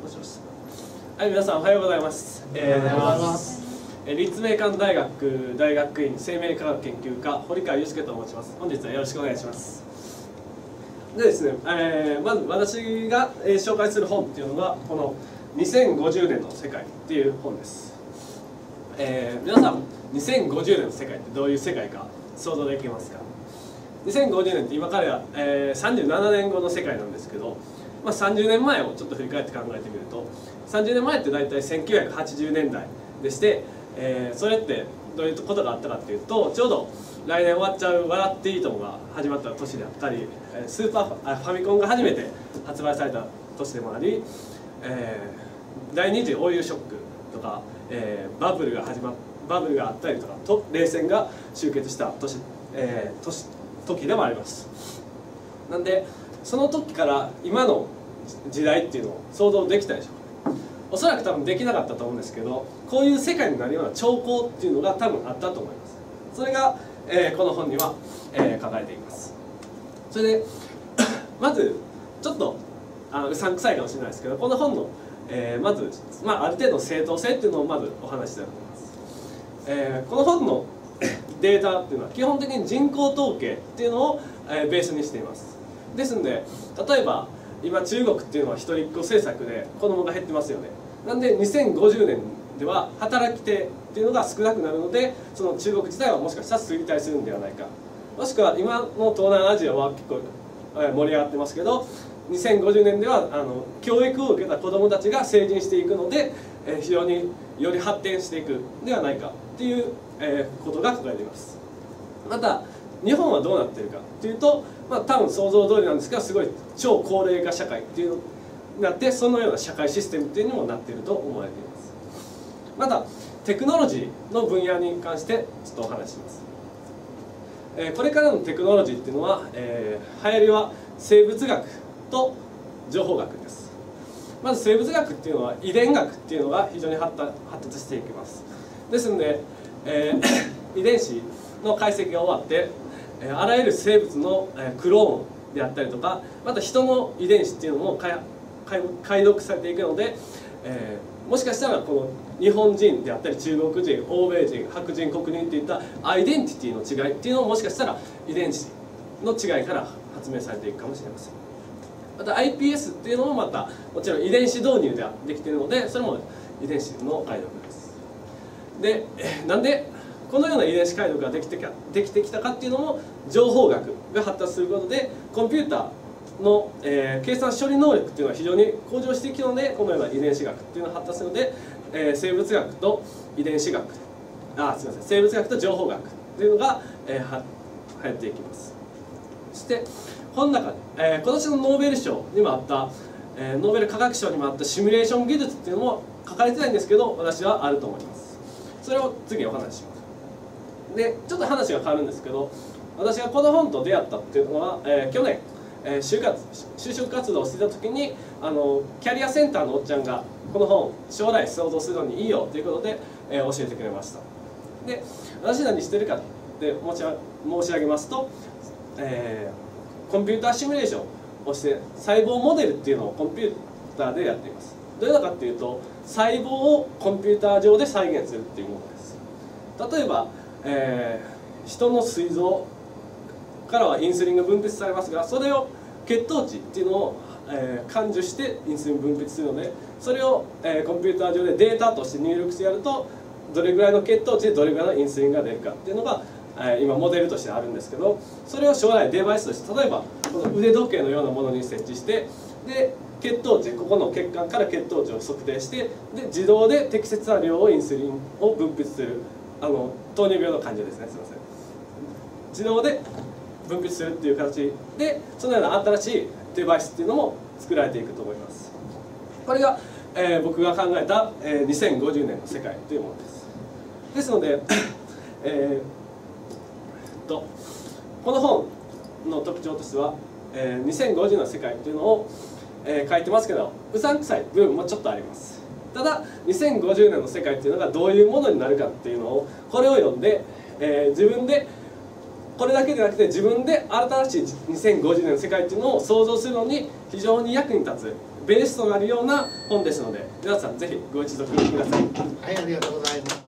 します。はい、皆さんおはようございます。立命館大学大学院生命科学研究科堀川祐介と申します。本日はよろしくお願いします。でですね、まず私が紹介する本っていうのがこの2050年の世界っていう本です。皆さん2050年の世界ってどういう世界か想像できますか？2050年って今から37年後の世界なんですけど、30年前をちょっと振り返って考えてみると、30年前って大体1980年代でして、それってどういうことがあったかっていうと、ちょうど来年終わっちゃう「笑っていいとも!」が始まった年であったり、ファミコンが初めて発売された年でもあり、第二次オイルショックとか、バブルがあったりとかと冷戦が終結した時でもあります。なんでその時から今の時代っていうのを想像できたでしょうか。おそらく多分できなかったと思うんですけど、こういう世界になるような兆候っていうのが多分あったと思います。それが、この本には、書かれています。それでまずちょっとうさんくさいかもしれないですけど、この本の、まず、ある程度の正当性っていうのをまずお話ししたいと思います。この本のデータっていうのは基本的に人口統計っていうのをベースにしています。ですので例えば今中国っていうのは一人っ子政策で子供が減ってますよね。なんで2050年では働き手っていうのが少なくなるので、その中国自体はもしかしたら衰退するんではないか、もしくは今の東南アジアは結構盛り上がってますけど、2050年では教育を受けた子どもたちが成人していくので、非常により発展していくではないかっていうことが書かれています。また日本はどうなっているかというと、多分想像通りなんですが、すごい超高齢化社会っていうのになって、そのような社会システムっていうのにもなっていると思われています。またテクノロジーの分野に関してちょっとお話しします。これからのテクノロジーっていうのは、流行りは生物学と情報学です。まず生物学っていうのは遺伝学っていうのが非常に発達していきます。ですので、遺伝子の解析が終わって、あらゆる生物のクローンであったりとか、また人の遺伝子っていうのも解読されていくので、もしかしたらこの日本人であったり中国人、欧米人、白人、黒人っていったアイデンティティの違いっていうのももしかしたら遺伝子の違いから発明されていくかもしれません。また iPS っていうのもまたもちろん遺伝子導入でできているので、それも遺伝子の解読です。で、なんでこのような遺伝子解読ができてきたかっていうのも、情報学が発達することでコンピューターの、計算処理能力っていうのは非常に向上していくので、このような遺伝子学っていうのが発達するので、生物学と遺伝子学、生物学と情報学っていうのが、流行っていきます。そしてこの中、今年のノーベル賞にもあった、ノーベル化学賞にもあったシミュレーション技術っていうのも書かれてないんですけど、私はあると思います。それを次お話しします。でちょっと話が変わるんですけど、私がこの本と出会ったっていうのは、去年、就職活動をしていた時にキャリアセンターのおっちゃんがこの本将来想像するのにいいよということで、教えてくれました。で私何してるかって申し上げますと、コンピューターシミュレーションをして細胞モデルっていうのをコンピューターでやっています。どういうのかっていうと、細胞をコンピューター上で再現するっていうものです。例えば人の膵臓からはインスリンが分泌されますが、それを血糖値っていうのを、感受してインスリン分泌するので、それを、コンピューター上でデータとして入力してやると、どれぐらいの血糖値でどれぐらいのインスリンが出るかっていうのが、今モデルとしてあるんですけど、それを将来デバイスとして、例えばこの腕時計のようなものに設置して、で血糖値、ここの血管から血糖値を測定して、で自動で適切な量をインスリンを分泌する、糖尿病の患者ですね、すいません。自動で分泌するっていう形で、そのような新しいデバイスっていうのも作られていくと思います。これが、僕が考えた、2050年の世界というものです。ですのでこの本の特徴としては、2050年の世界というのを、書いてますけど、うさんくさい部分もちょっとあります。ただ2050年の世界っていうのがどういうものになるかっていうのを、これを読んで、自分でこれだけでなくて自分で新しい2050年の世界っていうのを想像するのに非常に役に立つベースとなるような本ですので、皆さんぜひご一読ください。 はい、ありがとうございます。